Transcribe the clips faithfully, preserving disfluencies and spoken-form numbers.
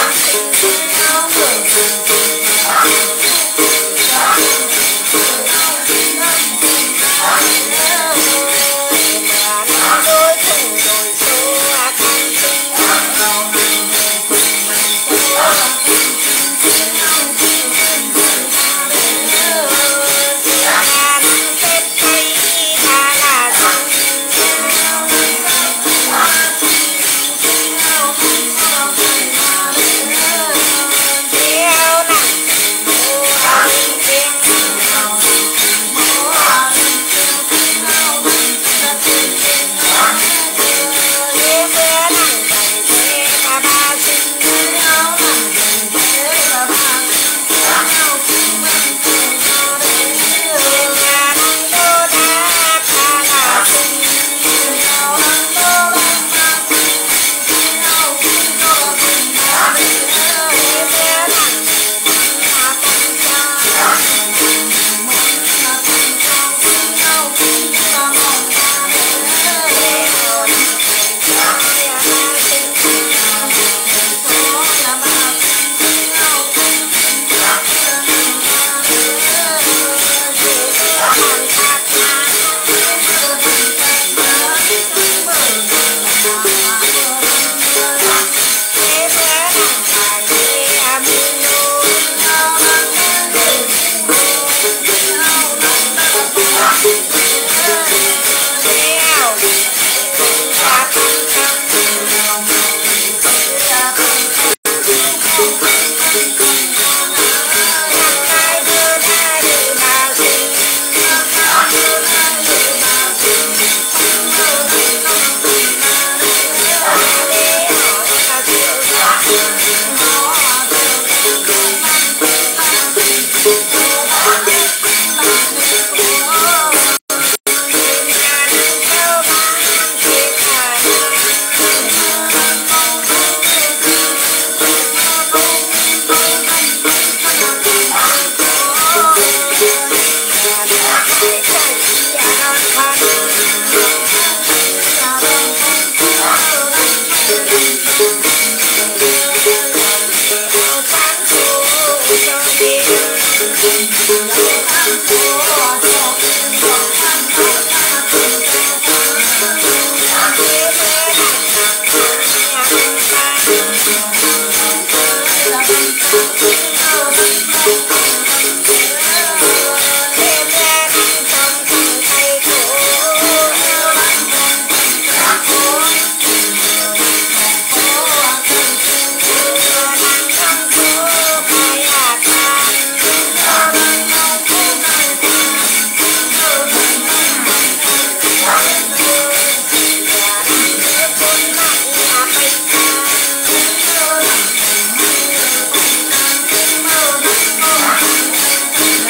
เ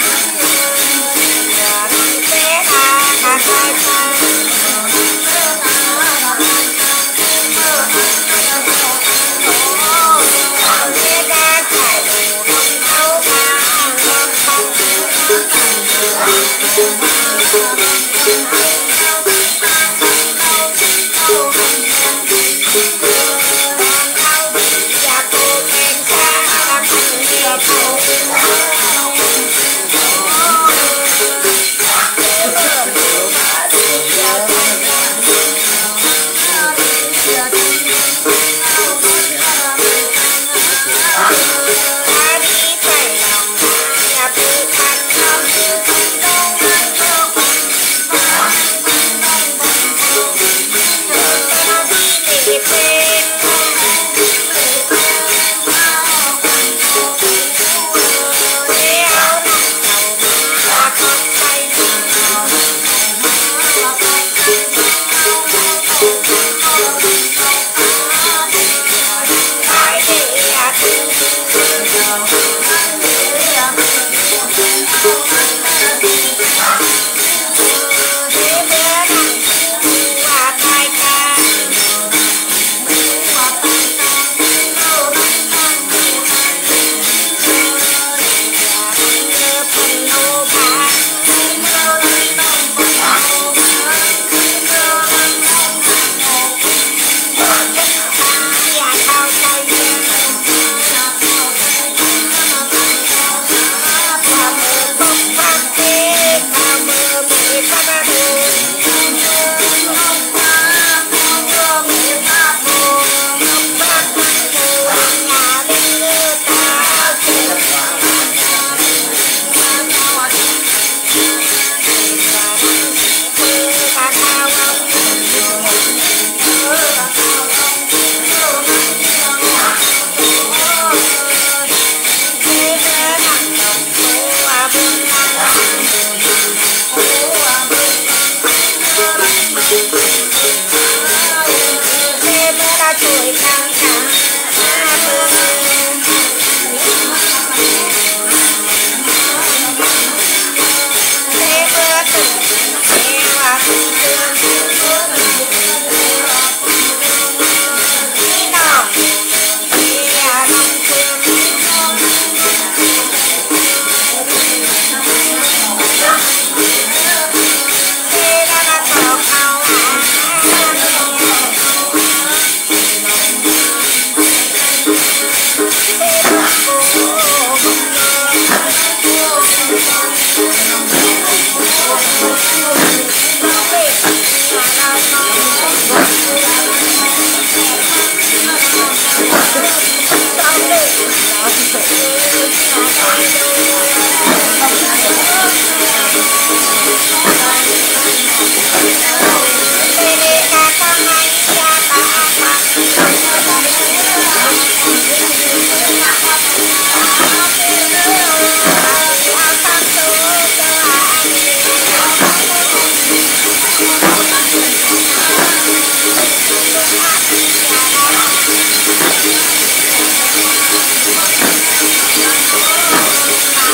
Hãy subscribe cho kênh Ghiền Mì Gõ để không bỏ lỡ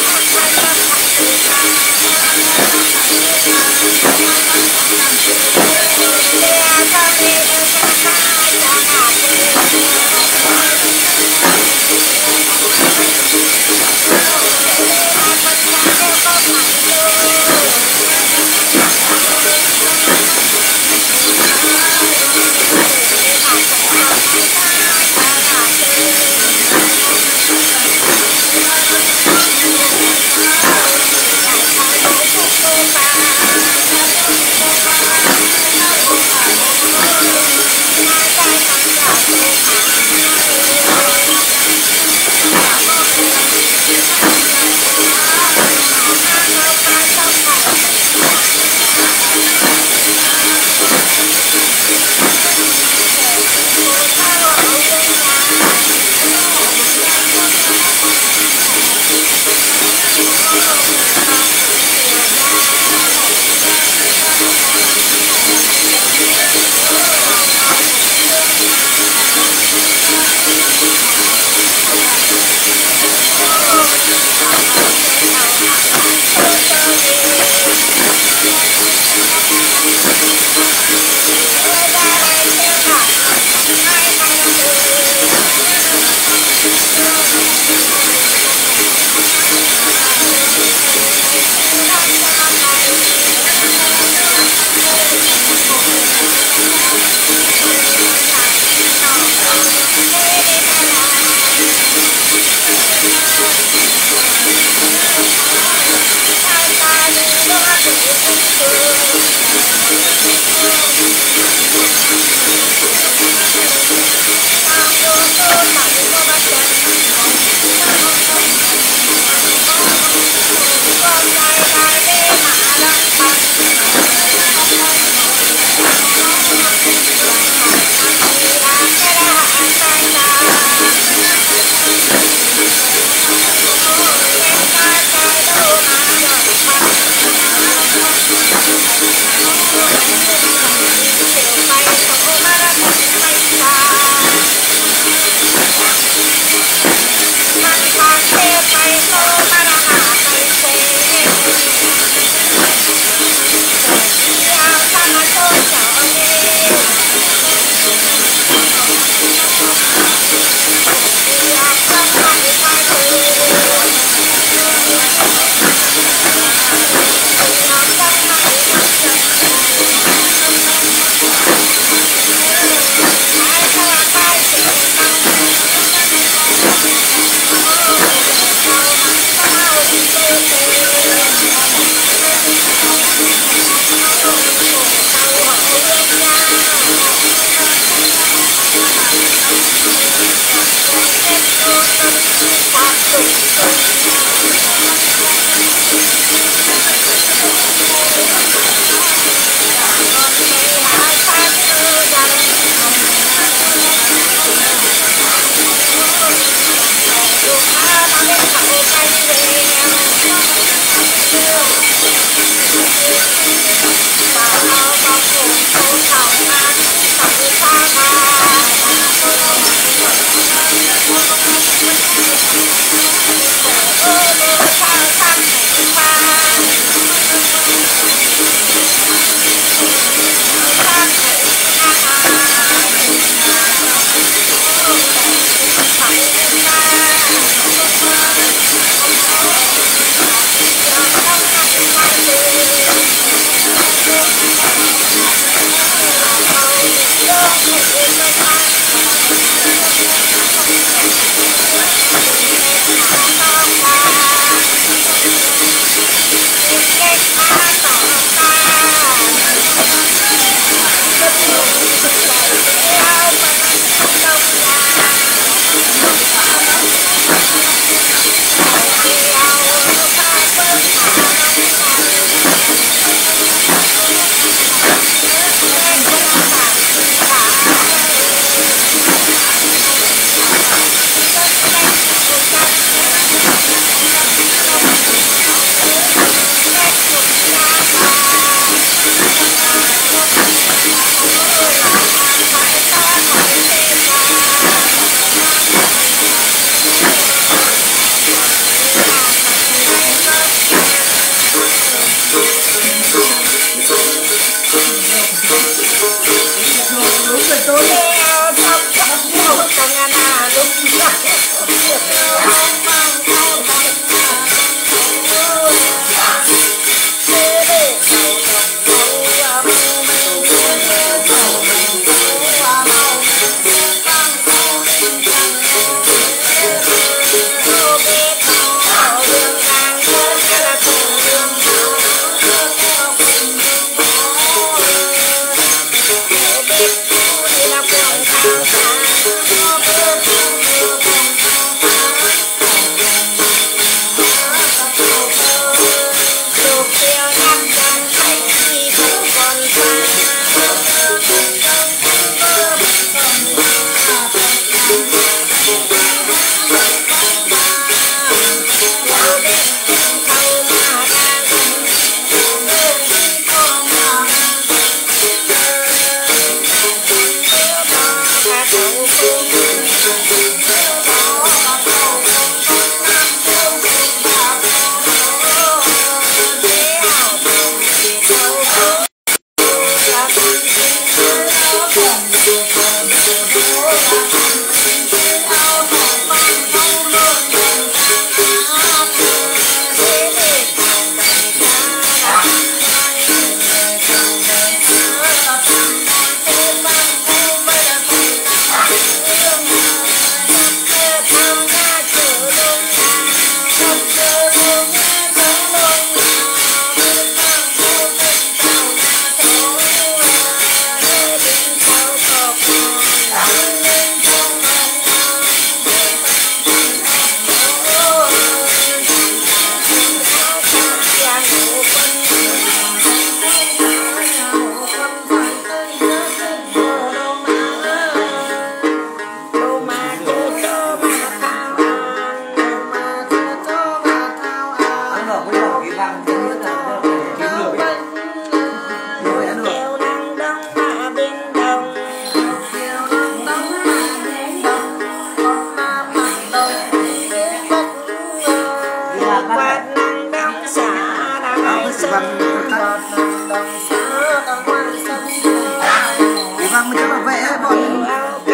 vâng mình cho bảo vệ bọn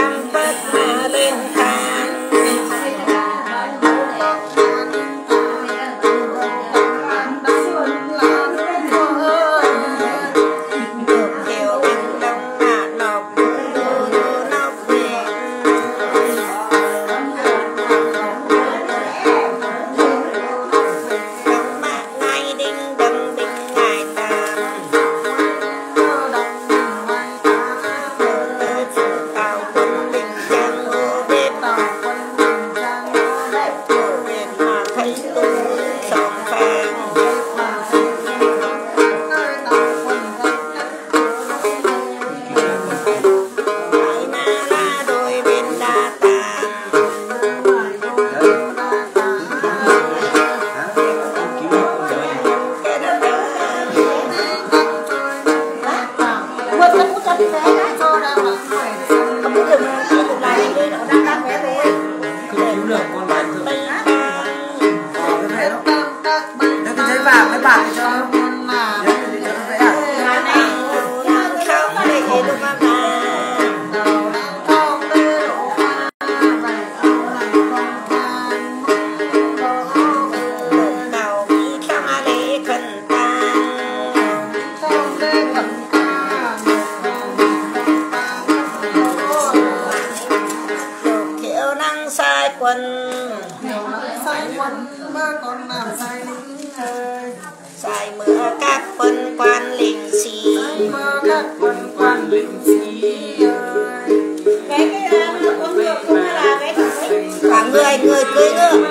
sai mưa các quân quan lính sĩ mưa các quân quan lính sĩ cái cái uống rượu không là cái cả người người cưới nữa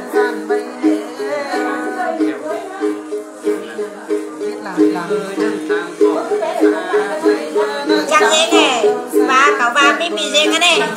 chẳng dễ này và cậu ba biết bị dễ cái này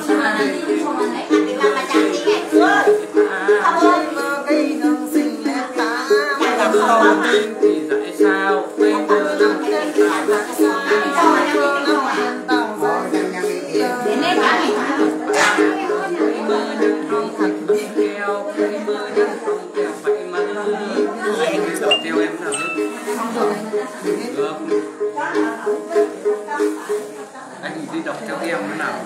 anh đi đọc cho em thế nào.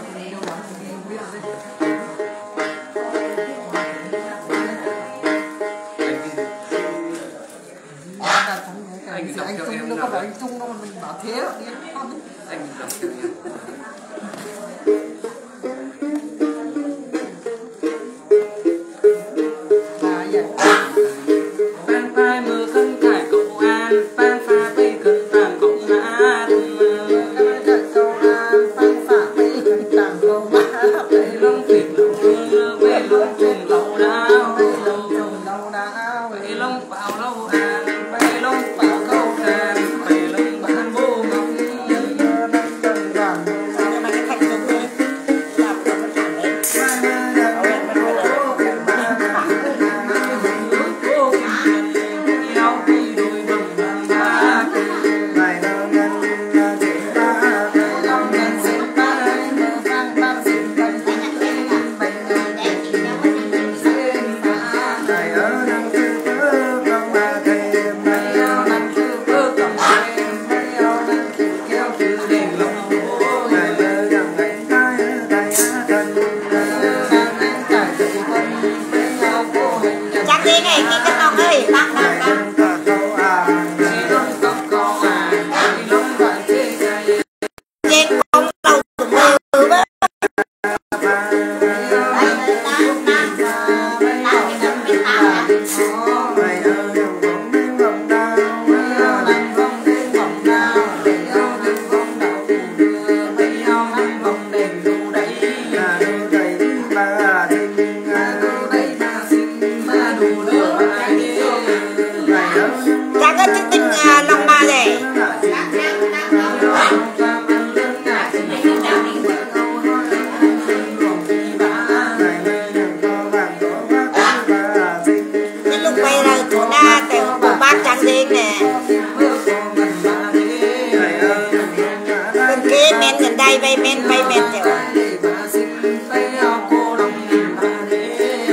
Anh đọc cho em nào. Anh Trung đâu mình bảo thế đó. Anh đọc cho em.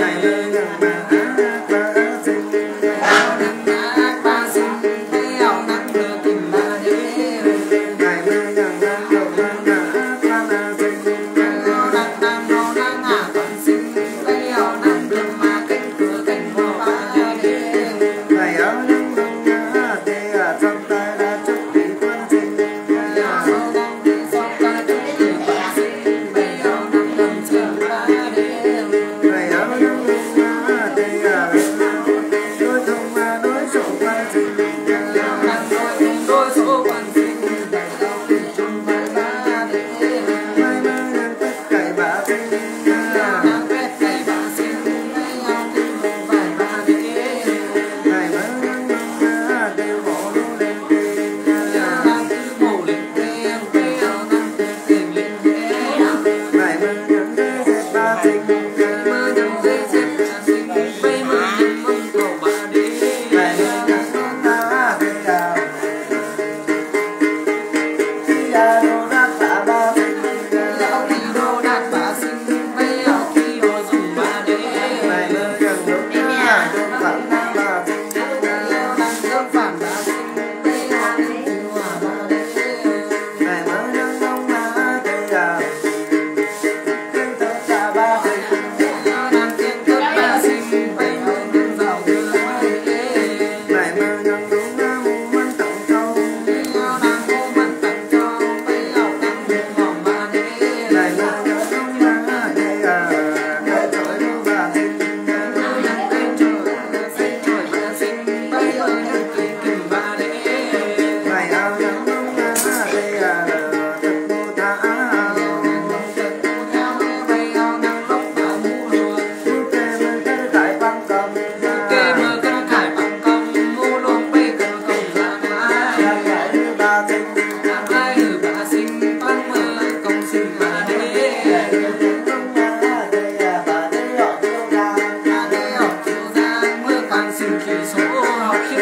Hãy subscribe cho kênh Ghiền Mì Gõ để không bỏ lỡ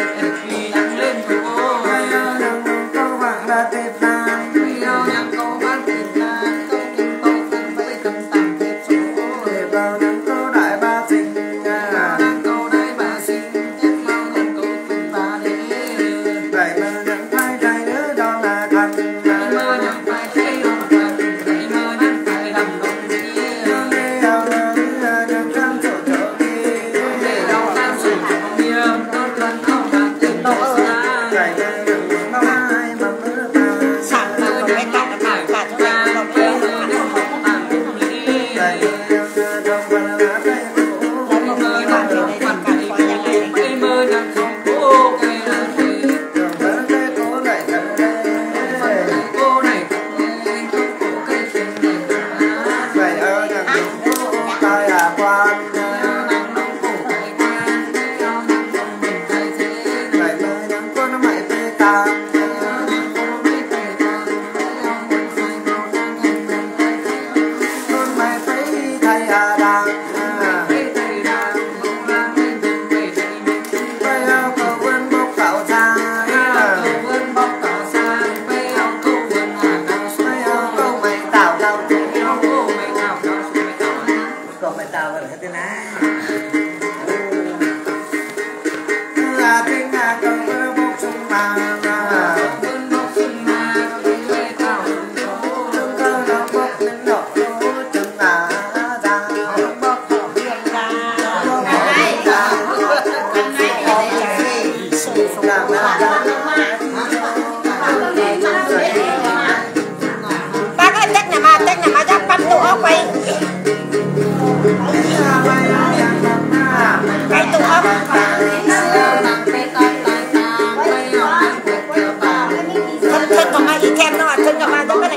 em khi nắng lên phố bay ơi nắng câu vàng ra tết lan bay ơi nắng câu vàng tết lan câu kim câu khăn với cầm tạm tết số để vào nắng câu đại ba sinh nắng câu đại bà sinh tết mau nắng câu cùng bà đi vậy mà nắng phai trái nữa đó là thành ngày mơ nắng phải thấy đông thành ngày mơ nắng phải làm đông đi để ao nắng nắng trăng chỗ chỗ đi để đâu tam sủng trong miệng tôi cần không đạt tình đâu xa vậy mà nắng mai mà mưa ta Sáng mơ nó mới cả nó cả cả cho này nó bây kêu giờ đến một tàn cũng lý vậy mà trong văn lá tay cổ ngày mơ nắng không còn cái ngày mơ nắng không cố cái là thế trong văn tay cổ lại thật đấy cô này không lên không cố cái chuyện này vậy ơi nắng cổ tay à quan nắng nóng cổ cái quan nắng nóng mình cái thế vậy mà nắng có nó mãi tê tàn con mày thấy thay à đàn bay ao cầu vươn bốc cạo xa bay ao câu mày tạo cao câu mày tạo là thế này là tiếng à câu vươn bốc sung mà chúng ta nó bốc lên nọ chừng à ra bốc làm ra bác ơi tết nhà mà tết nhà mà chắc bắt tụi quay quay tụi ốc thân thân của mai đi thêm nó thân của mai rất cái này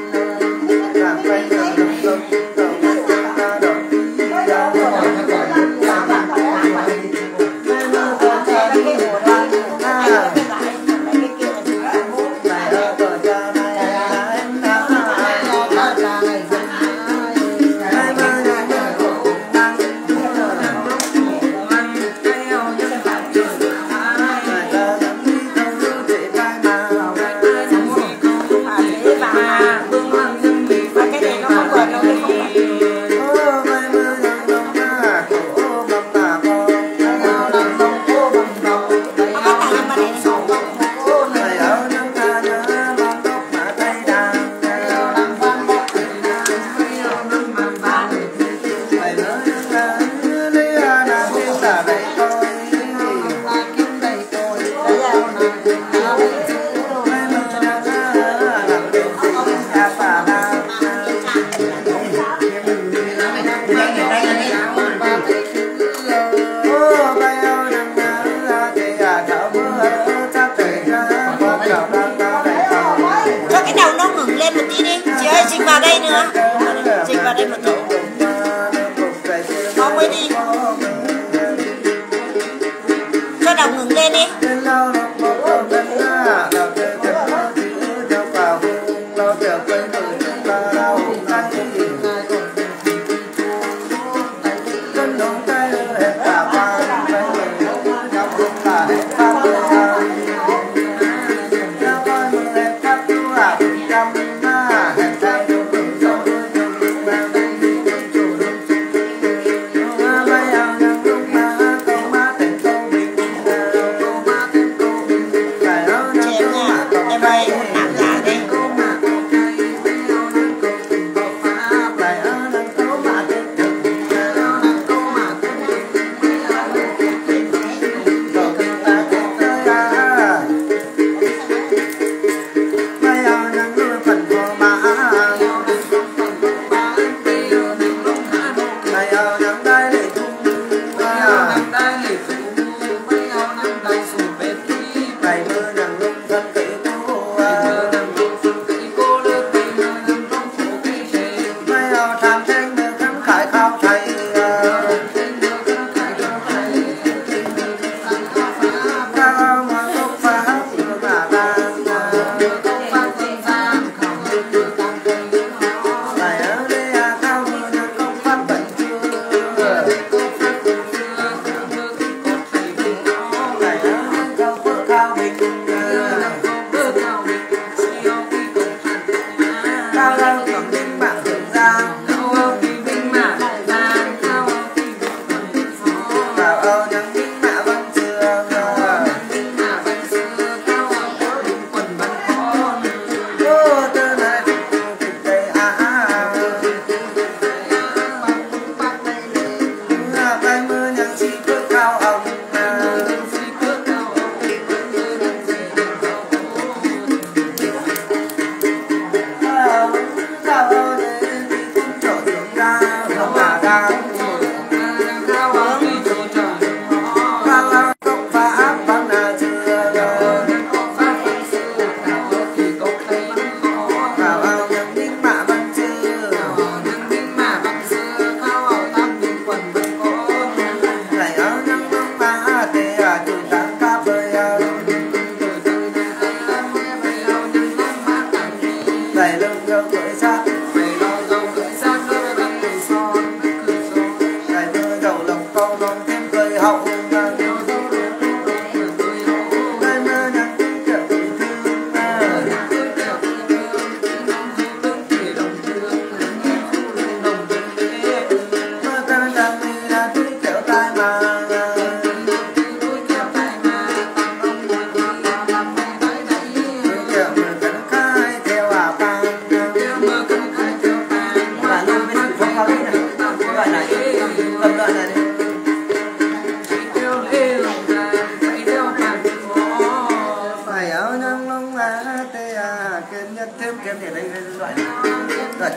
cho cái đầu nó ngừng lên một tí đi chị ơi dịch vào đây nữa dịch vào đây một tí nó mới đi cho đầu ngừng lên đi Hãy subscribe cho kênh Ghiền Mì Gõ để không bỏ lỡ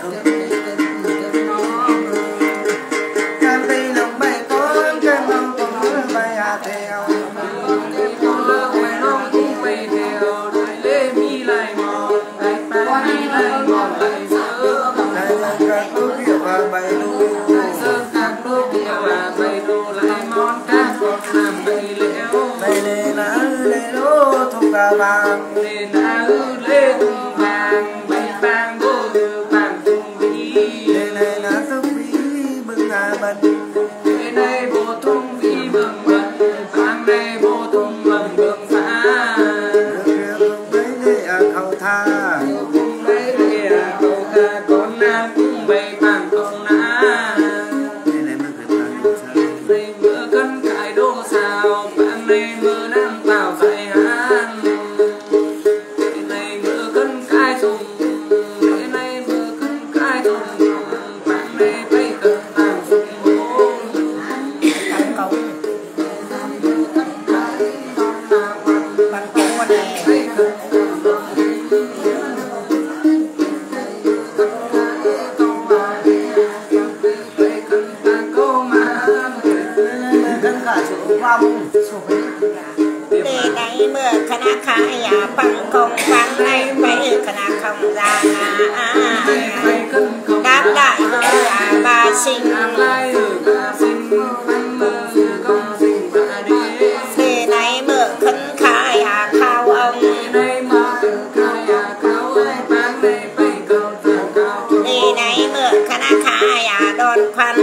Cam đi lòng bay con cam lòng con bay à theo bay lu sơn các đô kiều à bay lu lại món cá con làm bay lẽo bay lê lá lê lô thùng cà vàng lê lá lê thùng vàng bay vàng đô từ vàng thùng vi lê này lá thùng vi bưng à bần lê này bộ thùng vi bưng bần vàng này bộ thùng bần bưng phá thùng bay lê à khâu tha thùng bay lê à khâu tha con nam cũng bay vàng con để đây mưa khả năng khai à bằng công bằng này phải khả năng không ra đáp lại à bà sinh để này mưa khấn khai à khao ông để này mưa khả năng khai à đòn khoăn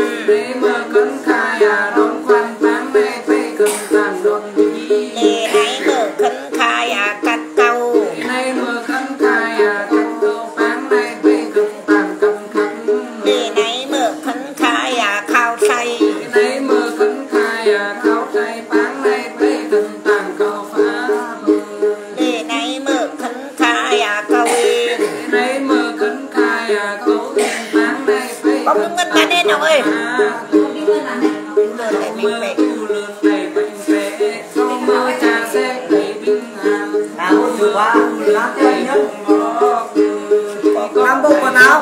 bóng nước ngân lên đến nào ơi năm bộ quần áo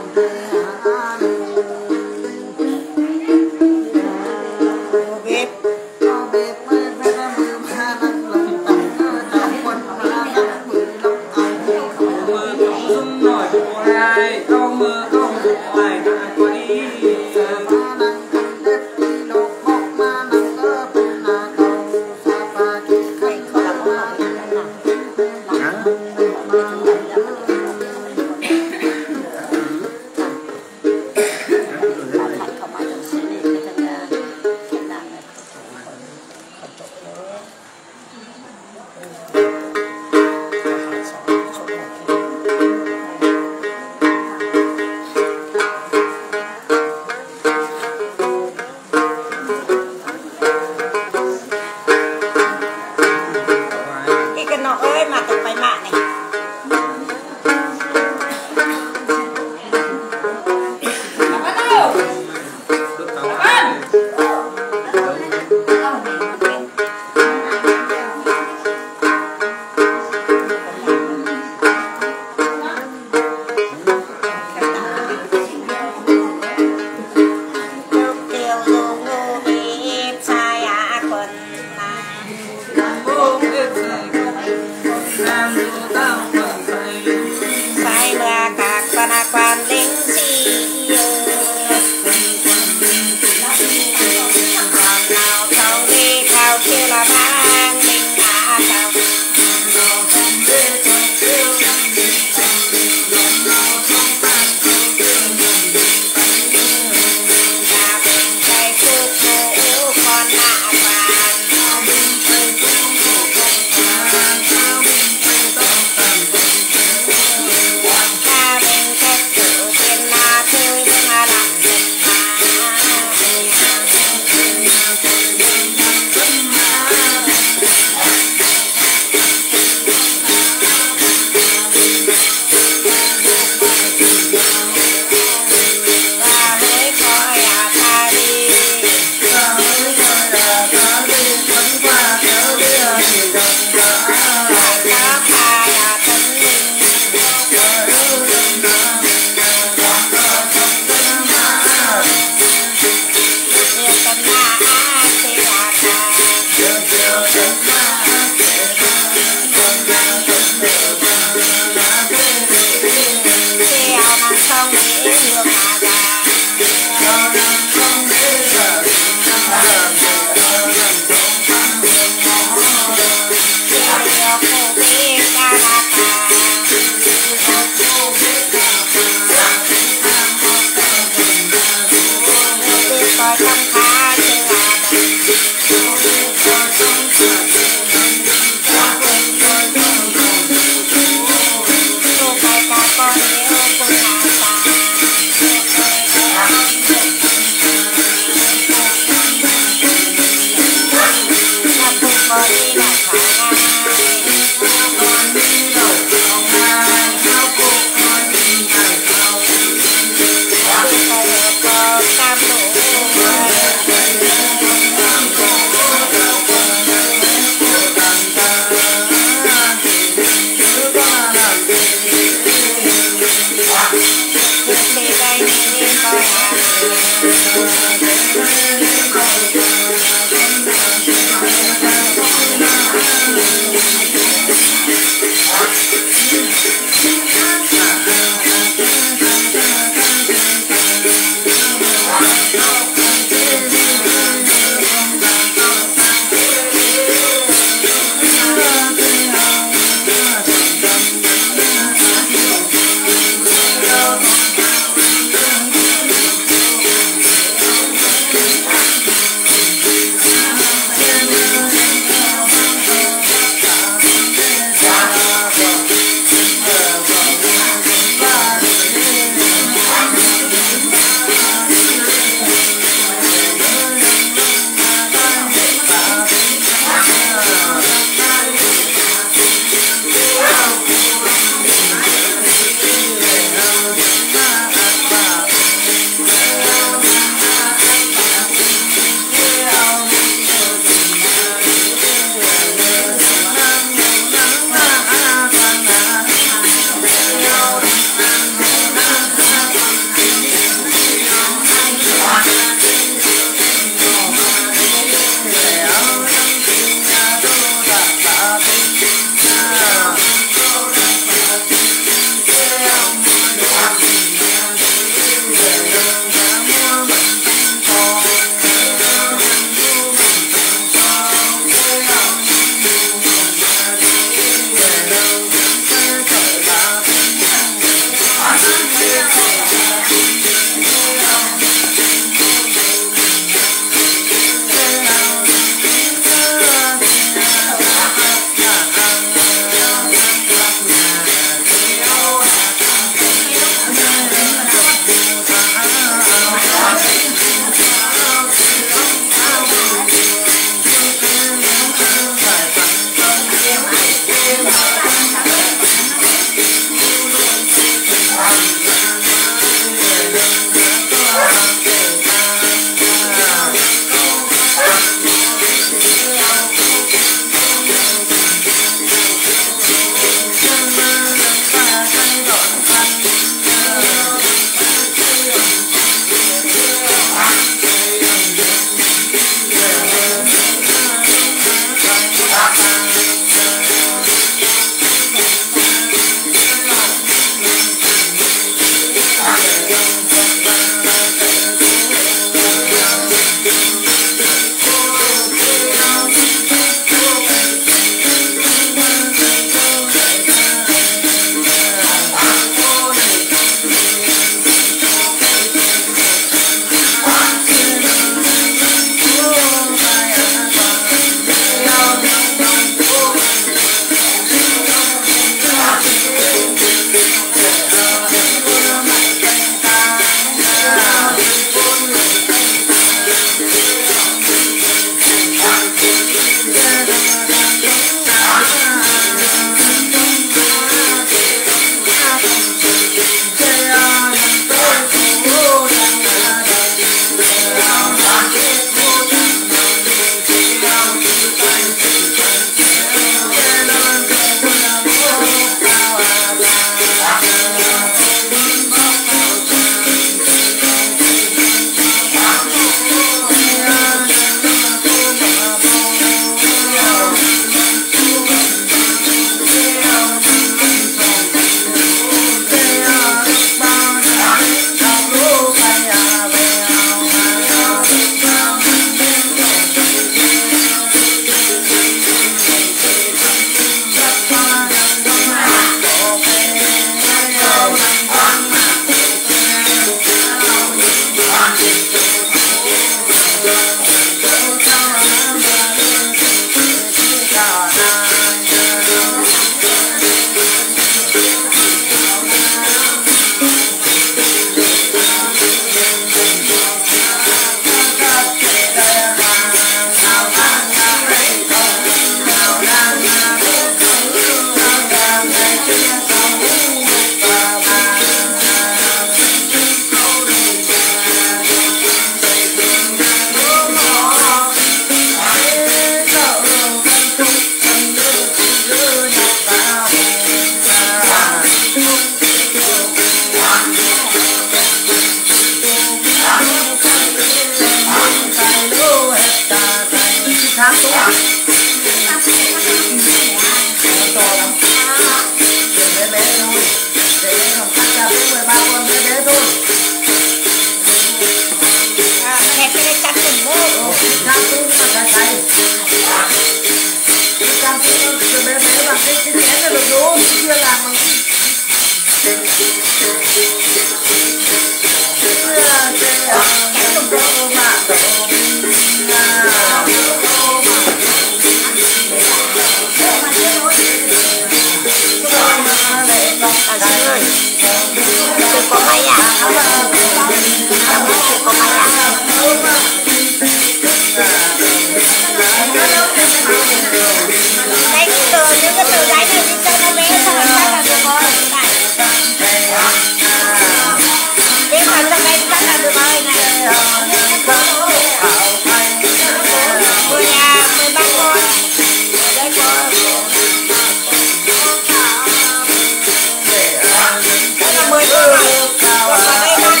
Hãy subscribe cho kênh Ghiền Mì Gõ để không bỏ lỡ những video hấp dẫn.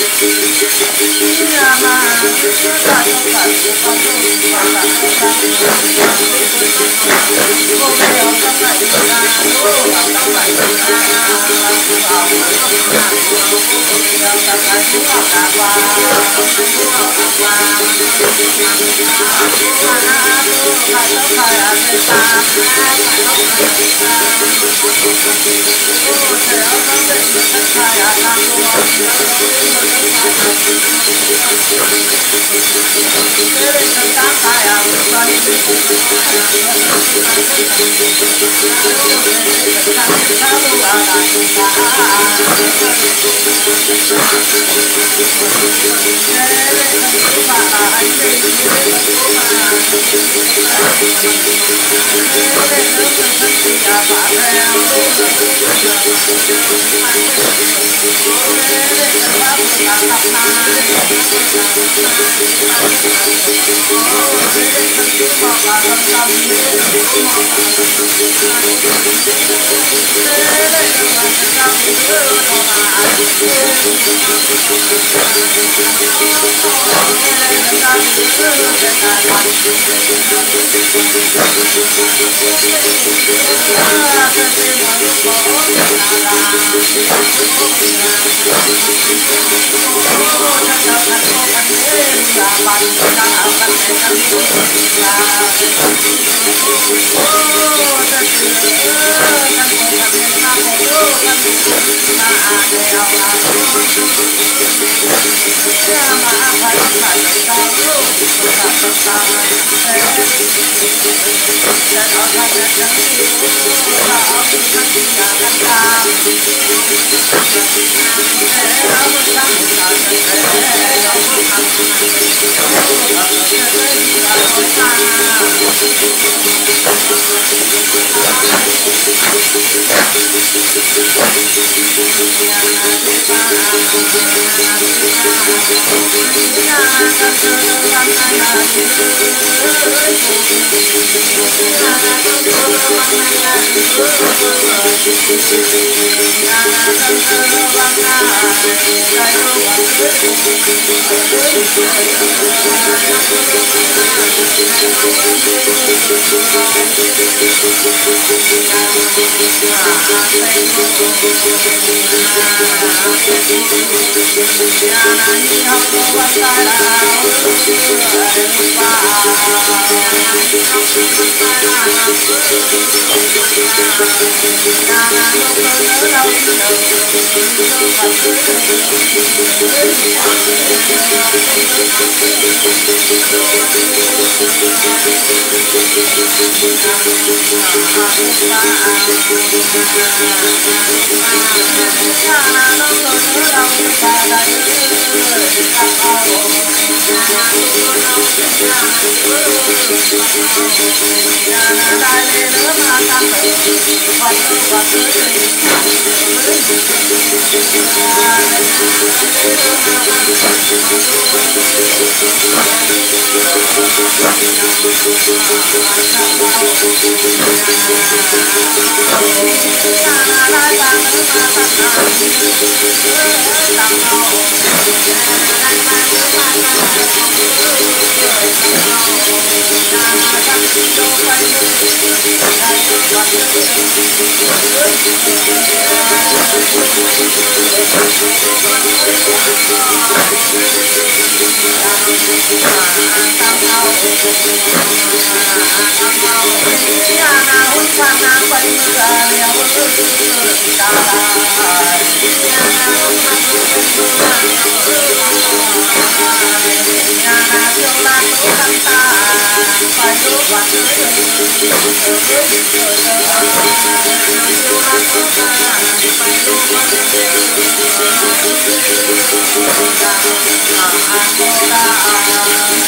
Hãy subscribe cho kênh Ghiền Mì Gõ để không bỏ lỡ những video hấp dẫn.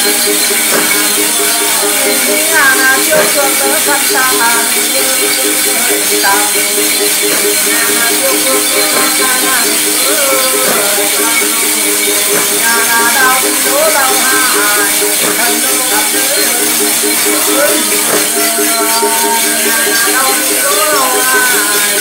là chiêu cường đỡ thân ta mà như ta là chiêu cường đỡ thân ta mà nhà là đau đố đau hại thân đau gặp đau đố đau hại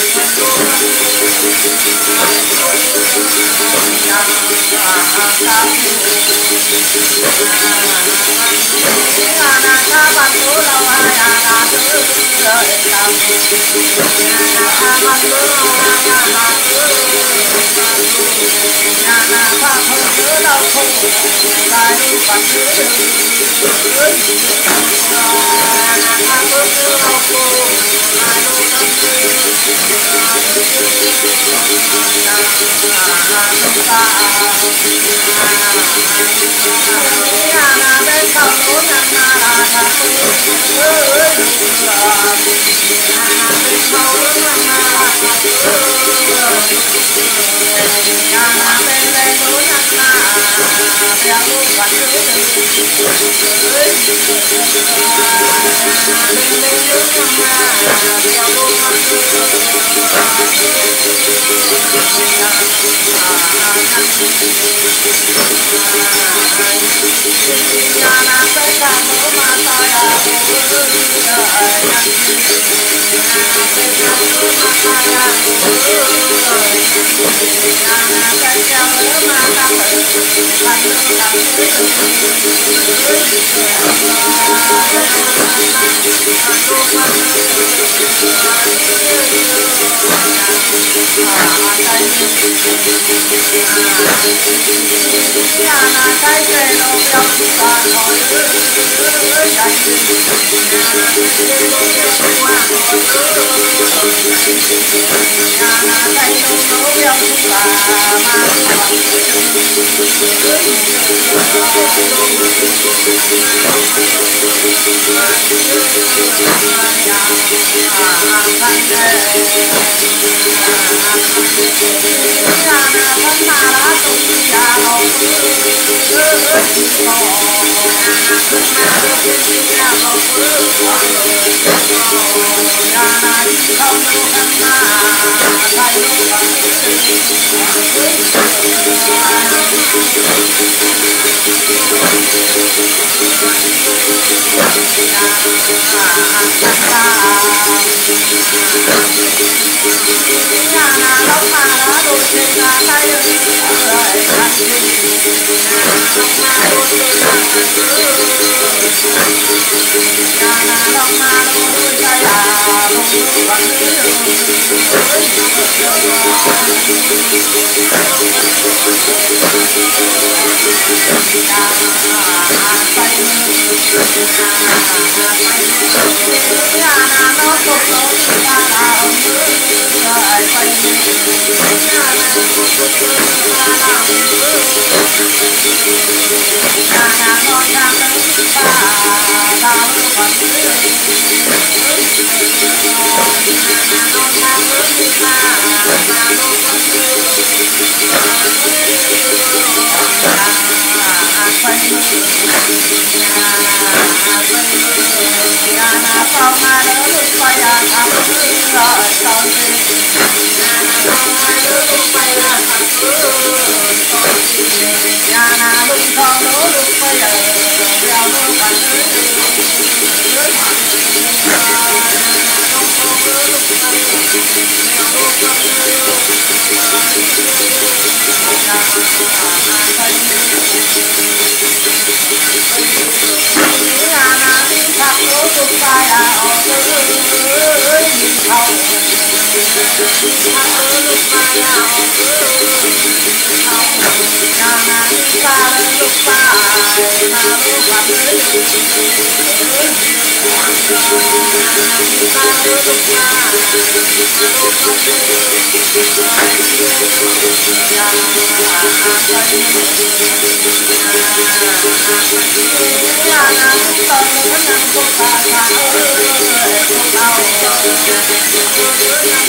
Hãy subscribe cho kênh Ghiền Mì Gõ để không bỏ lỡ những video hấp dẫn.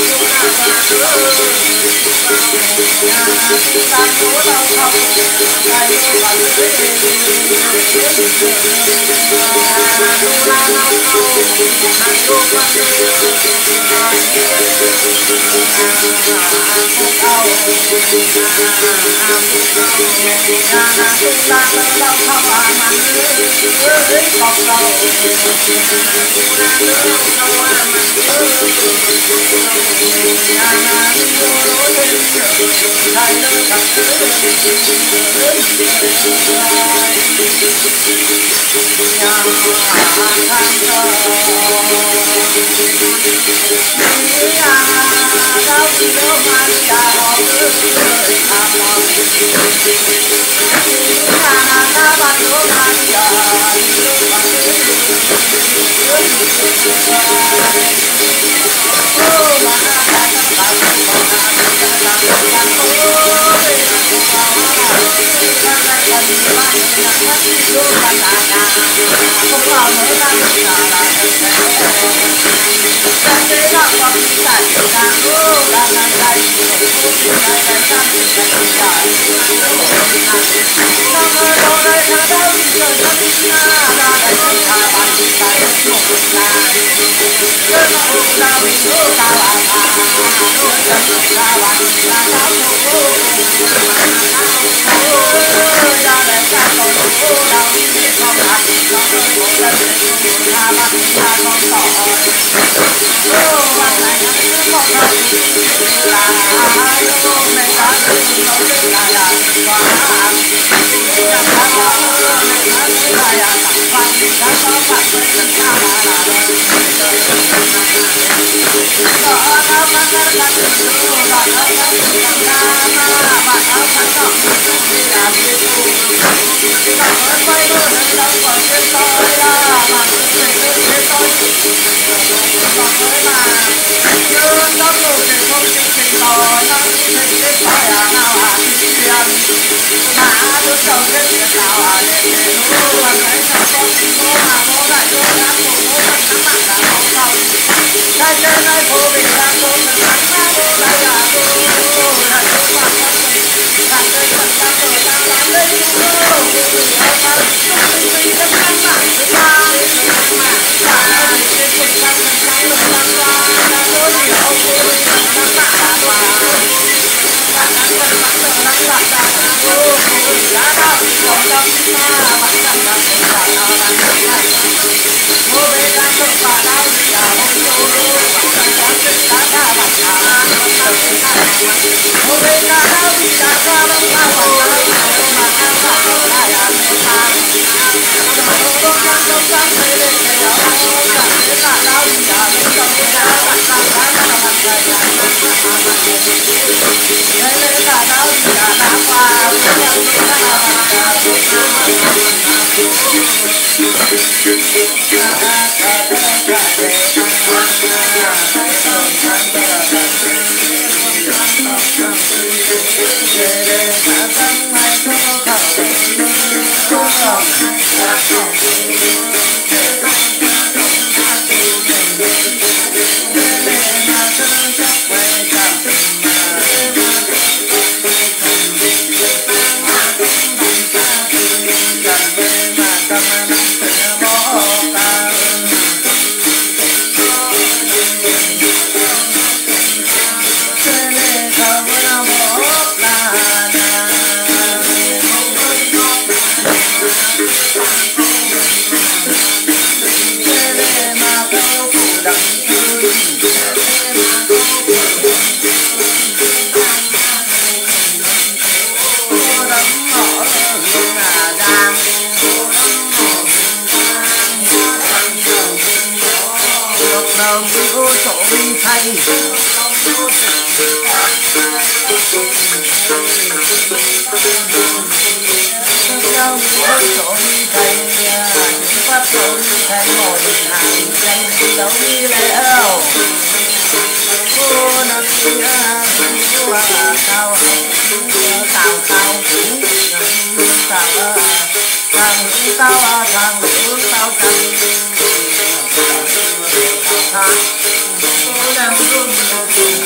Hãy subscribe cho kênh Ghiền Mì Gõ để không bỏ lỡ những video hấp dẫn.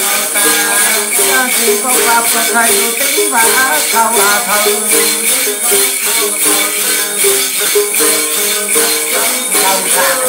chỉ có gặp thầy tính và thâu là thâu thâu thảo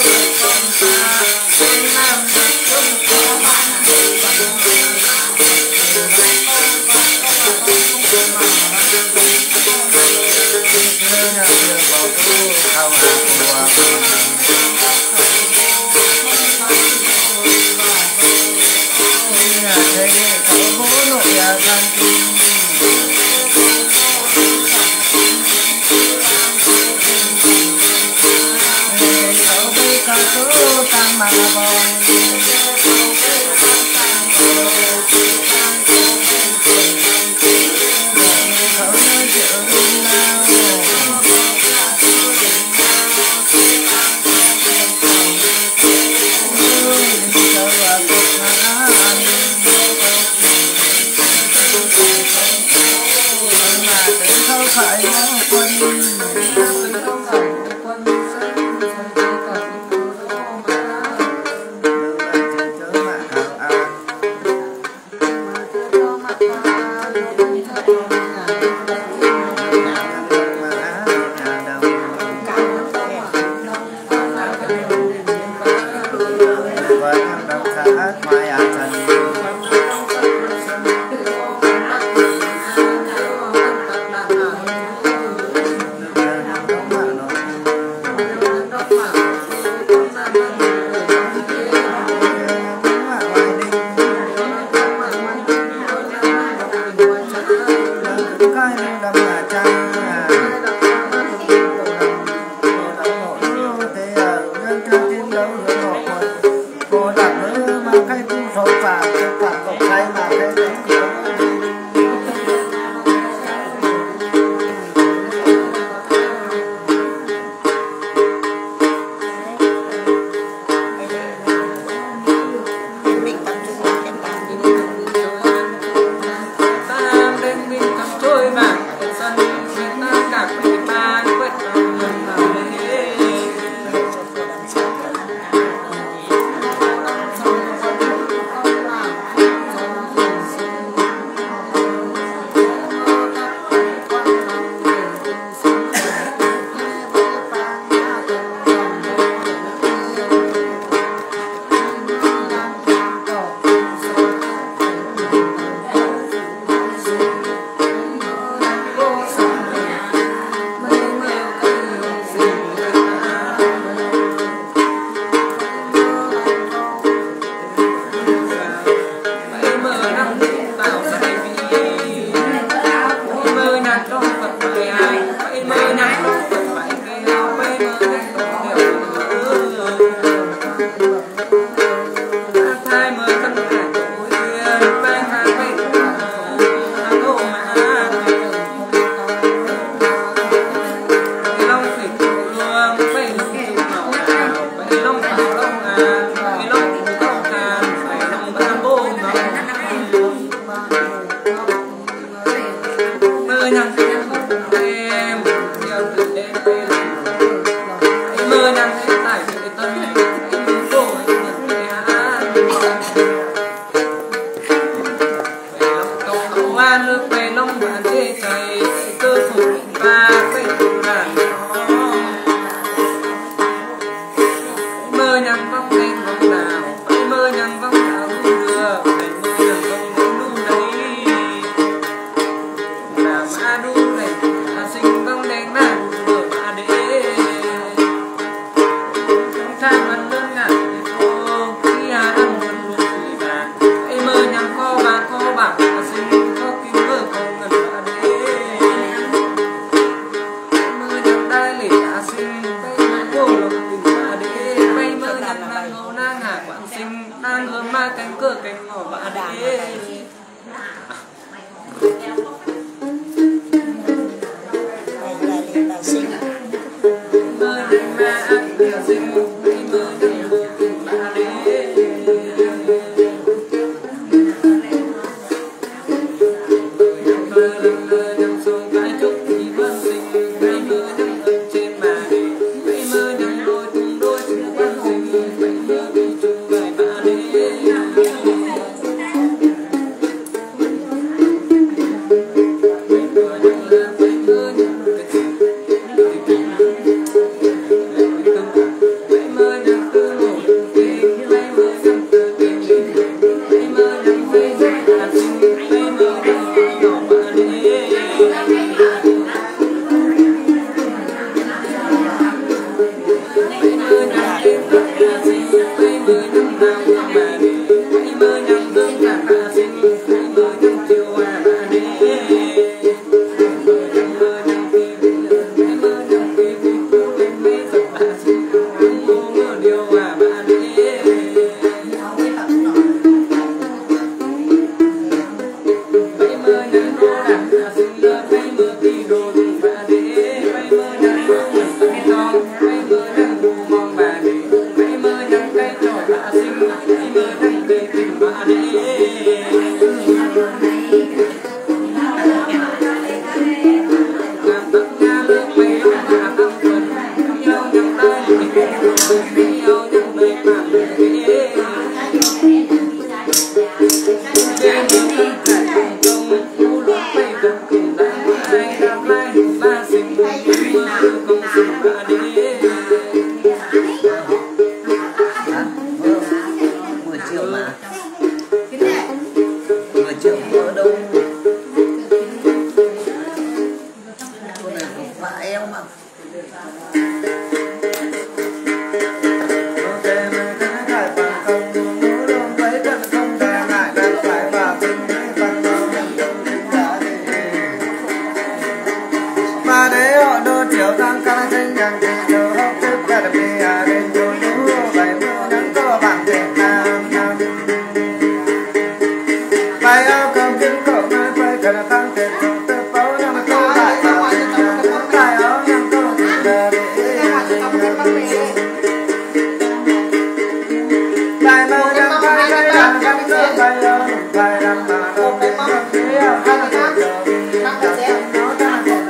bài mơ đang bay bay đang cắn nước bay lơ bài đang mà đâu cái mong kia khá là đẹp trời nó khá là đẹp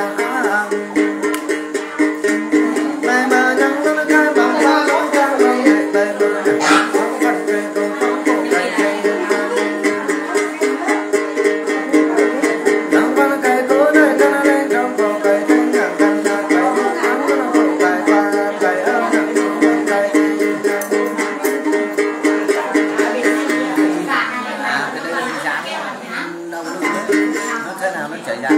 bài mơ đang nó khai bằng ba bốn trăm bài bài mơ đang có phần về tôi có một bài hay đang qua cái cố này cho nó lên trong bộ bài thanh nhạc căn nhà bài nước thắng cho nó bộ bài qua bài ơi thế nào nó chạy ra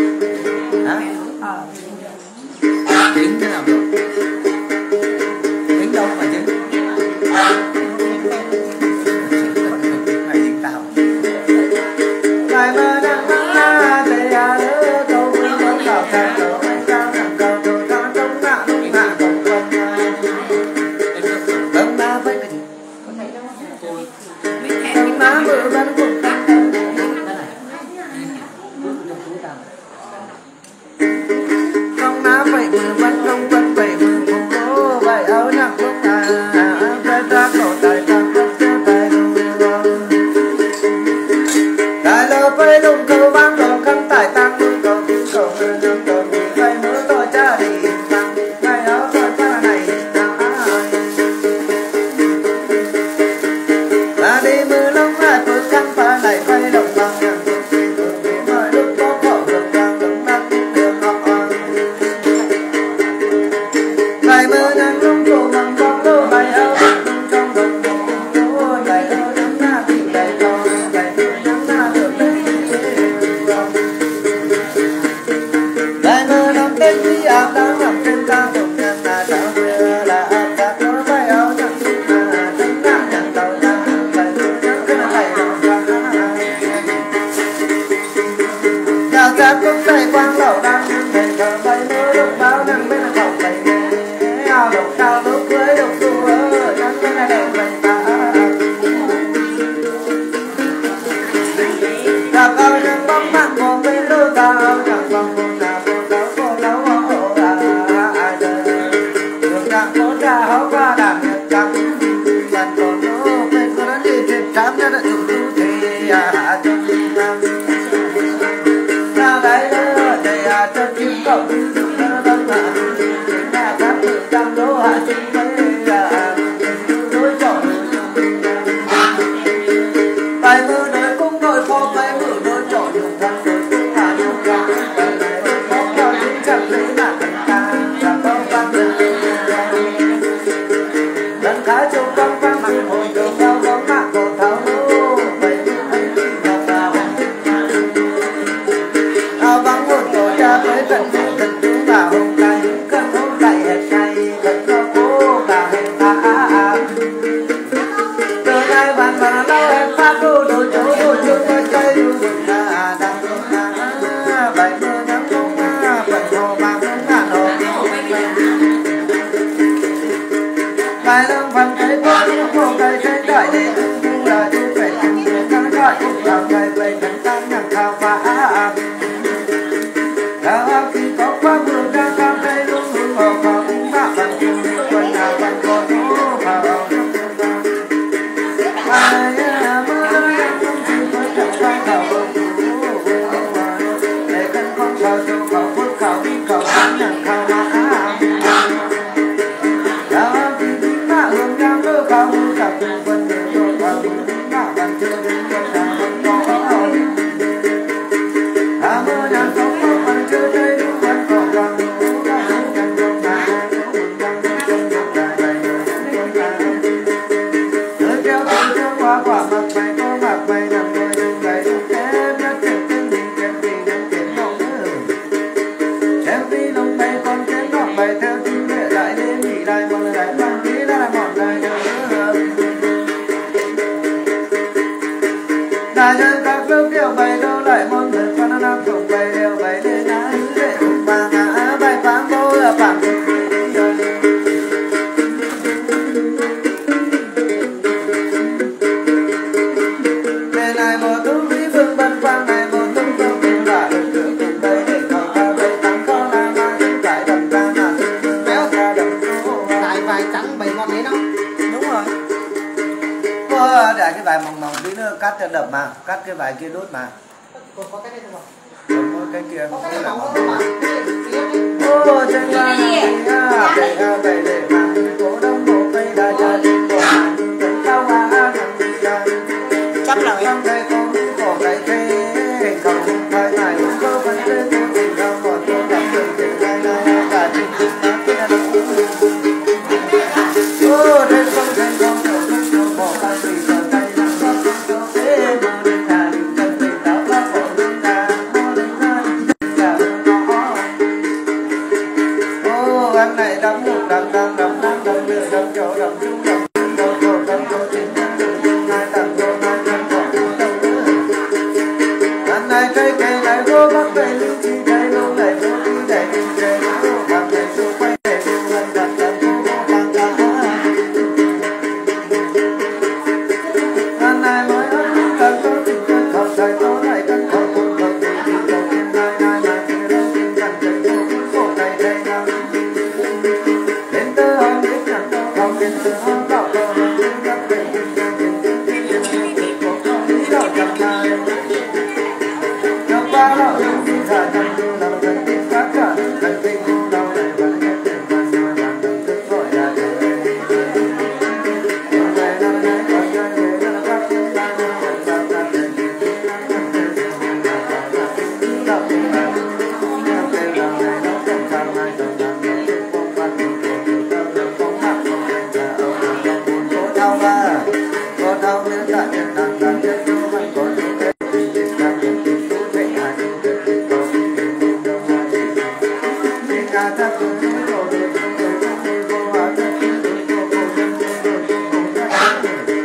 hả? Tiếng thế nào được? Tiếng đâu mà chứ? Mày tiếng tao. Bài mơ đang nắng ra để à đỡ câu vẫn vẫn vào tay cậu anh cao nặng cầu đồ ta trông ngã lúc ngã cổng quần cơm đá với cái gì? Cơm đá bự vẫn cùng ta không ná vậy mưa vẫn không vẫn vậy mưa không có vậy áo nặng lúc à trái ra cổ tay tăng tất chưa tay luôn đại lơ phải lùng cầu vang đồ khăn tải tăng luôn cầu tiếng cầu người đường cầu đi phải mưa tôi cha đi tăng ngày áo tôi cha này tăng ai là đi mưa lông lại phút khăn phá lại phải đồng bằng nhàng cuộc tình cuộc tình mọi lúc có khổ được càng lắm đắp đường họ bài mơ đang trong cổ bằng bóng lô bài áo trong trong đồng hồ bài áo nắng na bị bài to bài mơ nắng na được lên bài mơ nằm bên đi áo đang nằm trên cao đồng nhàn là trao mưa là áo đã có bài áo nặng là trắng nặng nhàn tàu ra bài mơ nắng cái này lòng ra chào cha cũng đầy quang lẩu đang ngày thờ bài mơ lúc báo nắng bên là cổng bài ao độc cao lúc cưới độc tu ơ nắng bên là đẹp mình ta gặp ao nắng bóng mạng một bên đôi ta nắng bóng một nào một đấu một đấu hộ là ai đời đường càng phố ra hó qua đàn nhật trắng dàn còn nô bên con nó đi trên trám cho nó dùng tu thì à cho chim nam ra đấy nữa để à cho chim cổng nó đông à nhà các tự trăm đô hạ chim mấy à đối chọn bài mơ đời cũng đôi phó bài mơ đôi chọn dùng thằng đôi cũng là nhau cả bài này đôi phó cho những chẳng lấy là thành ta là con văn lần khá chung con văn chim hồi đường cao bóng mạng cổ tháo bài mơ anh đi vào vào áo vắng một tổ cha với tận thủ tận chú vào hôm nay cơn hôm nay hết ngày vẫn cho cô bà hẹn ta từ nay bạn mà lâu em phát đô đồ chỗ đồ chỗ với cây đồ bừng là đang à bài mơ nắng không à phần hồ bằng không ngàn hồ bài lâm phần thấy có những hồ cây cây đại để cũng là chú phải chừng đường ngắn gọi cũng vào ngày về chẳng tăng nhàng khao phá đã khi có quá vườn ra cao cây lúc hương hồ vào cũng đã bằng chung quanh nhà bằng con nó vào ai mơ em không chỉ với chẳng tay khảo để cân không vào châu khảo phút khảo đi khảo khăn nhàng khảo mã đã khi tính mạ hương đang cơ khảo hương cặp lại cái vải mỏng mỏng tí nữa cắt cho đập mà, cắt cái vải kia đốt mà. Có cái này không? Có cái kia Có cái cái này là mỏng mỏng. không? Ô trên ba à, về à về để mà cổ đông bộ cây đã ra trên của hàng đến cao á thằng đi ra. Chắc rồi. Trong cây không có cái thế, không phải này không có vấn đề tôi tình đâu một tôi đặt từng tình này này cả tình tình nó kia nó. Ô trên không trên không chỗ không chỗ bỏ ta tùy giờ tay nắng có không chỗ thế mà đi thả đi chân tình táo bác bỏ lên ta mô lên ta đi cả nó. Ô anh này đóng một đằng đằng đằng đằng đằng lửa đằng chỗ đằng chung đằng đằng chỗ đằng chỗ chính đằng chung hai đằng chỗ hai đằng chỗ đằng nữa. Anh này cây cây này vô bắc về lưu chi cây lâu này vô đi để đi để vô bằng này vô quay để vô gần gần gần vô vô bằng cả. Anh này mới ấp cần có tình cần thật thời tối này cần thật một cần tình tình cầu thiên hai hai mà kia đâu tin cần chạy vô vô này đây nào. Đến từ hôm biết rằng tôi không đến từ hôm đó tôi không biết gặp về tình cảm tình tình tình tình tình tình cuộc không lý đâu chẳng mai. Trong ba lão những gì thả trong lưu nào cần tin phát cả cần tin ngu đâu này vẫn hết tiền văn nhoi bằng từng thức gọi là thế. Hôm nay năm nay còn ra về nó phát tin ba năm nhận ra ta thể hiện tin năng nhận thể hiện tin năng ta ta tin tin đạo tin năng. Trong cây lòng này nó không sao mai đồng năng nó không phong phát tình của từ tao được phong hạng không nên là ông đồng đồng buồn cố đau ba. Cố đau nếu ta nhận năng ta chết vô vẫn còn những cái tình tình ta nhận tình tú vệ hạ những cái tình cầu tình tình tình đông hạ tình tình. Tình ca thác cùng những cầu đường trong đời trong đời vô hóa thác tình tình vô vô dân dân đời vô vô thác tình tình.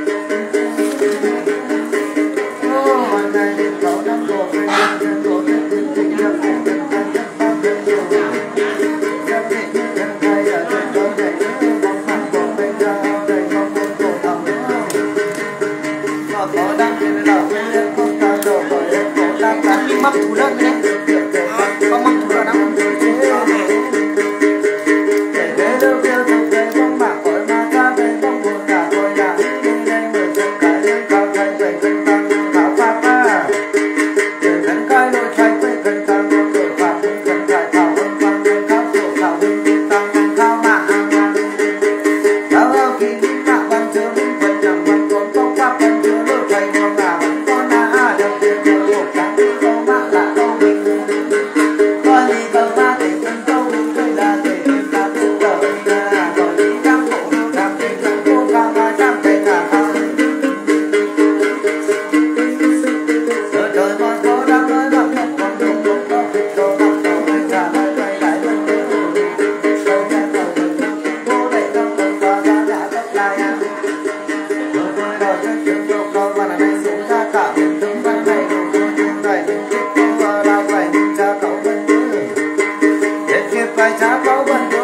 Ô hôm nay đến cầu năm bộ bên dân dân bộ dân tình tình nhập tình tình thân chất bao dân vô. Chấp định nhân thay ở trên cầu này những bóng mặt bộ bên ra ao đầy mong muốn cổ thầm nữa. Họ có đăng trên đầu bên lên không ta đổ bởi em có đăng đăng đi mắc thủ đơn đấy. Có mắc thủ đơn không? Để thế đâu kêu trong thế bóng bạc khỏi ma ra về bóng buồn cả thôi là đi đây mười chân cái lên cao thay về cân tăng thảo pháp ba. Để thân cái lôi thay về cân tăng con đổi pháp hương cân cải thảo hương văn hương khắp sổ thảo hương đi tăng hương khao mạng hàng ngàn. Thảo hao kỳ đi mạng văn chứa minh phần chẳng văn tốn công pháp văn chứa lôi thay ngon là vẫn con á đồng tiền nhiều một trắng đi câu mạng là câu mình. Coi đi câu ba để cân câu mình cây là để tìm ta tự tờ ra. Còn đi trăm bộ đâu trăm tình chẳng cô cao ba trăm cây cả cao. Giờ trời còn có đang nói gặp nhật còn dùng không có việc đồ gặp đồ hay trả lời quay lại vẫn cứ đủ đi. Đâu khen đầu đừng nâng tình cô đẩy đâu còn qua ra đã tất lại à. Rồi tôi đòi chất chứng đâu câu và là này xuống ra tạo hình tướng văn này đủ cô chung đầy tình thích cô vợ lao quẩy nhìn ra cậu vẫn cứ. Đến kiếp vai cha cậu vẫn cứ